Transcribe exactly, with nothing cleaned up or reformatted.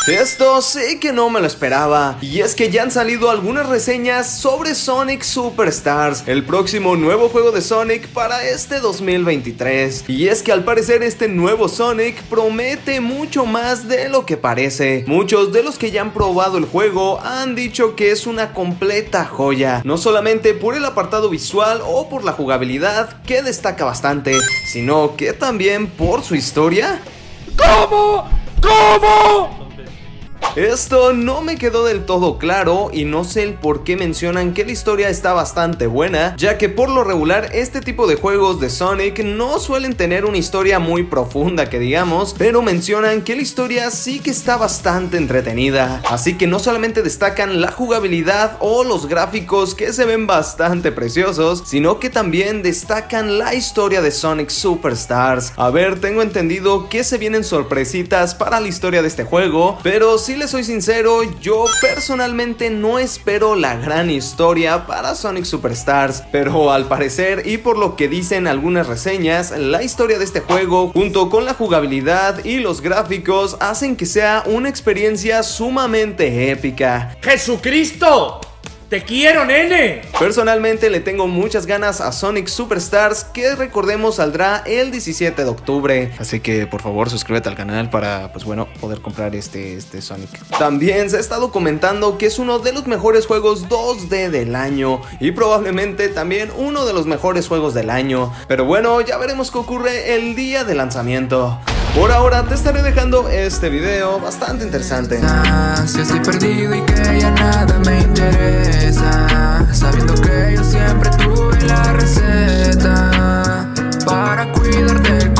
Esto sí que no me lo esperaba, y es que ya han salido algunas reseñas sobre Sonic Superstars, el próximo nuevo juego de Sonic para este dos mil veintitrés. Y es que al parecer este nuevo Sonic promete mucho más de lo que parece. Muchos de los que ya han probado el juego han dicho que es una completa joya, no solamente por el apartado visual o por la jugabilidad, que destaca bastante, sino que también por su historia. ¿Cómo? ¿Cómo? Esto no me quedó del todo claro y no sé el por qué mencionan que la historia está bastante buena, ya que por lo regular este tipo de juegos de Sonic no suelen tener una historia muy profunda que digamos, pero mencionan que la historia sí que está bastante entretenida, así que no solamente destacan la jugabilidad o los gráficos que se ven bastante preciosos, sino que también destacan la historia de Sonic Superstars. A ver, tengo entendido que se vienen sorpresitas para la historia de este juego, pero si les soy sincero, yo personalmente no espero la gran historia para Sonic Superstars, pero al parecer y por lo que dicen algunas reseñas, la historia de este juego junto con la jugabilidad y los gráficos hacen que sea una experiencia sumamente épica. ¡Jesucristo! ¡Te quiero, nene! Personalmente le tengo muchas ganas a Sonic Superstars, que recordemos saldrá el diecisiete de octubre. Así que por favor suscríbete al canal para, pues bueno, poder comprar este, este Sonic. También se ha estado comentando que es uno de los mejores juegos dos D del año y probablemente también uno de los mejores juegos del año. Pero bueno, ya veremos qué ocurre el día de lanzamiento. Por ahora te estaré dejando este video bastante interesante. Si estoy perdido y que ya nada me interesa, sabiendo que yo siempre tuve la receta para cuidar del